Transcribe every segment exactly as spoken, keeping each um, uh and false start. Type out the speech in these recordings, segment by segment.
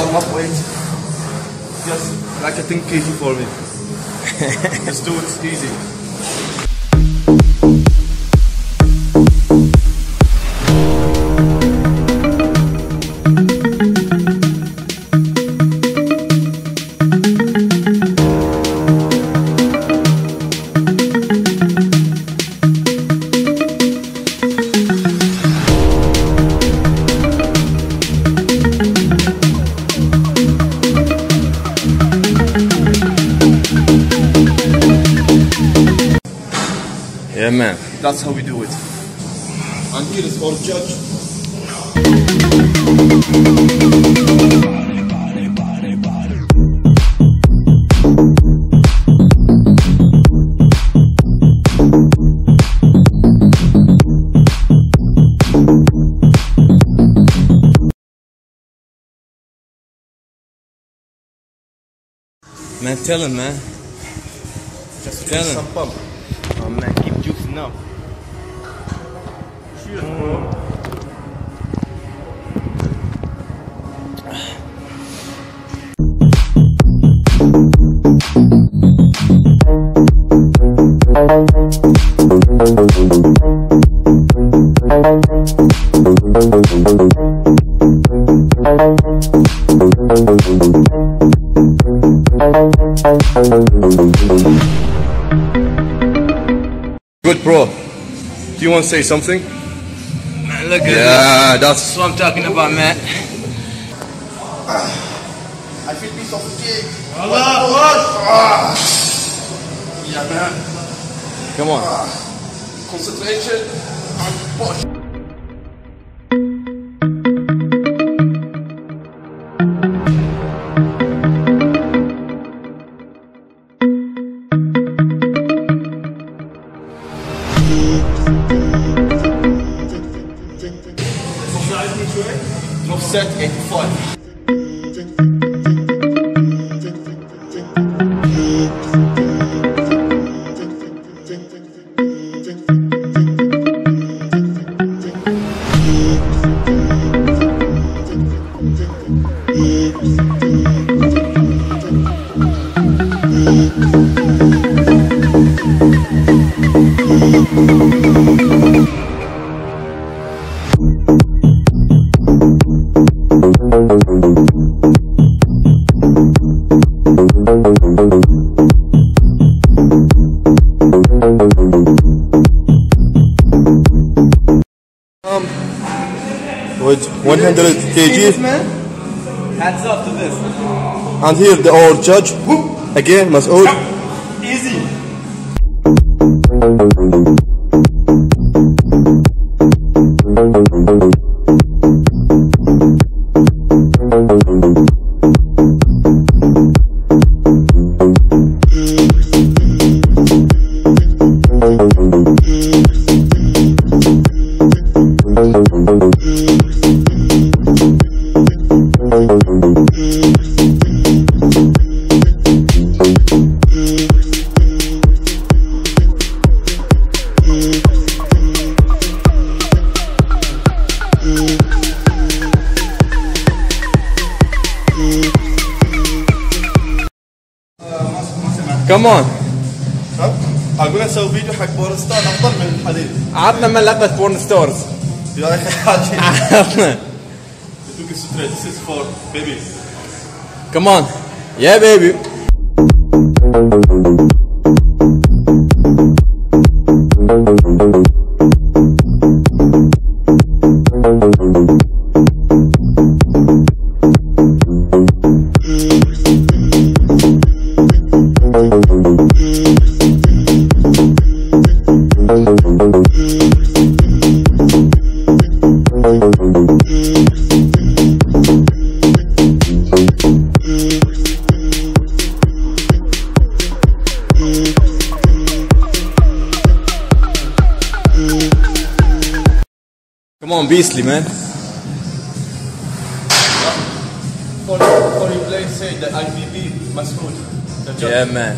up weight. Just like a ten kilograms for me. Just do it easy. Yeah, man. That's how we do it. And here is our judge. Man, tell him, man. Just Tell him. some pump. Oh, man, keep juicing up. Cheers, bro. Good, bro. Do you want to say something? Man, look at Yeah, this. that's. That's what I'm talking about, man. I feel piece of cake. Allah, Yeah, man. Come on. Concentration and push. Drop set eighty-five. Um, with one hundred kilograms, Hats off to this. and here the our judge again, Masoud. Easy. Come on. اقول اسوي فيديو حق بورستان افضل من الحديد. عطنا من لقطة بورن ستورز. يا اخي حاجه. عطنا. Look straight. This is for baby. Come on. Yeah, baby. Come on, beastly, man. For, for you play, say the I V B Masoud. The judge. Yeah, man.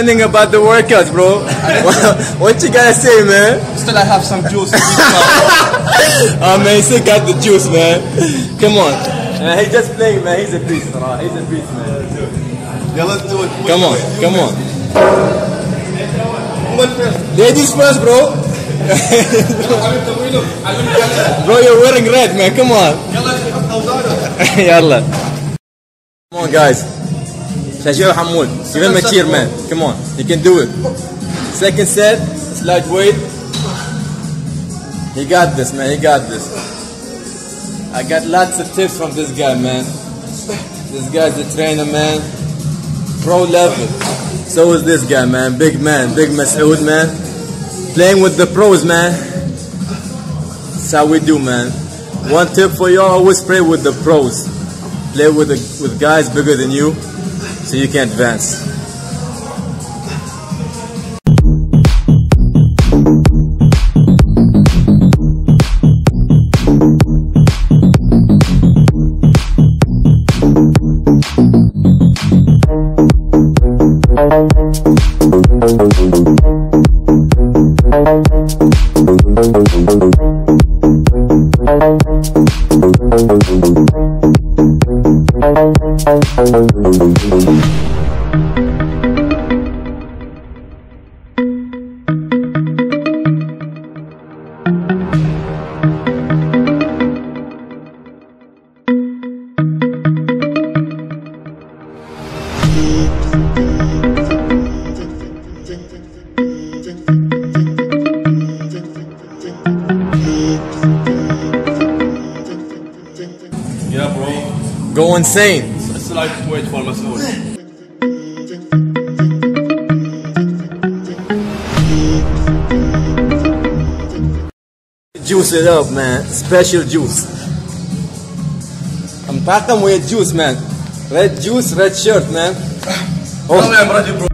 complaining about the workouts, bro. What you gotta say, man? Still, I have some juice. Oh man, he still got the juice, man. Come on. Man, he's just playing, man. He's a beast, bro. He's a beast, man. Yeah, let's do it. Come on, come on. Woman first. Ladies first, bro. Bro, you're wearing red, man. Come on. Yalla. Come on, guys. Shajio Hamoud. Give him a cheer, man. Come on. You can do it. Second set. It's lightweight. He got this, man. He got this. I got lots of tips from this guy, man. This guy's a trainer, man. Pro level. So is this guy, man. Big man. Big Masoud, man. Playing with the pros, man. That's how we do, man. One tip for y'all, always play with the pros. Play with the, with guys bigger than you, so you can advance. Yeah, bro. Go insane. It's lightweight for Masoud. Juice it up, man. Special juice. I'm packing with juice, man. Red juice, red shirt, man. Oh, I'm ready, bro.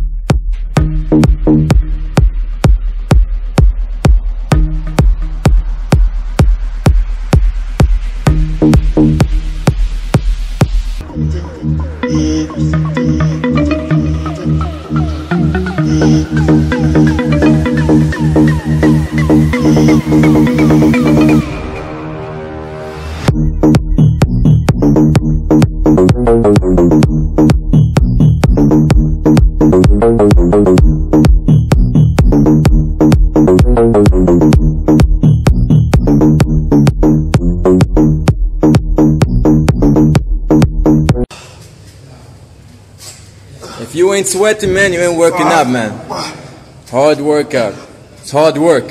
If you ain't sweating, man, you ain't working out, man. Hard workout. It's hard work.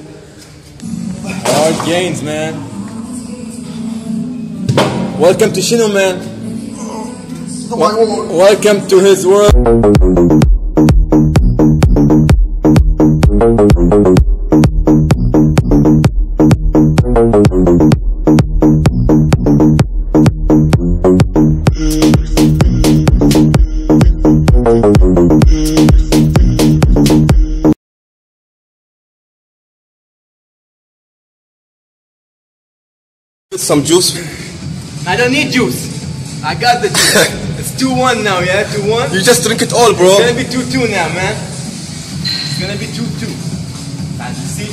Hard gains, man. Welcome to Shino, man. Wel- welcome to his world. Some juice. I don't need juice. I got the juice. It's two one now, yeah? two one? You just drink it all, bro. It's gonna be two two now, man. It's gonna be two two. And you see?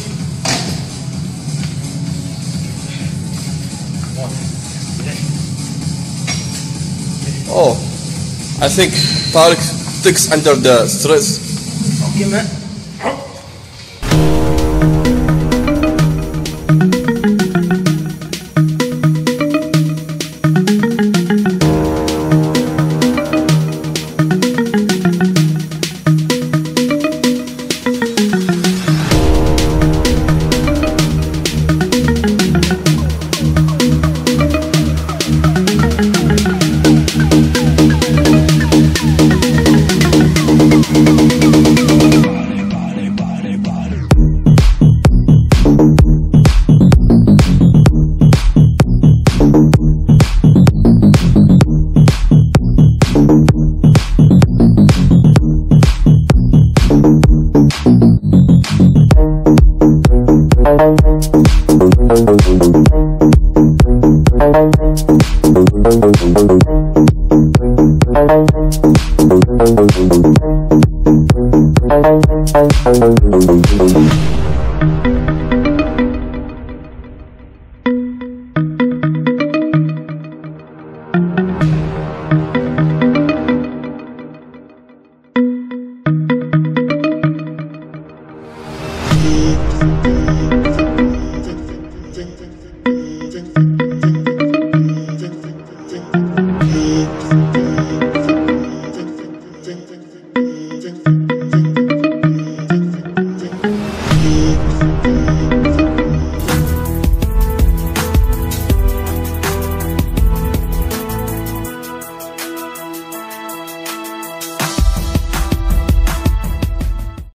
Oh, I think Tariq sticks under the stress. Okay, man.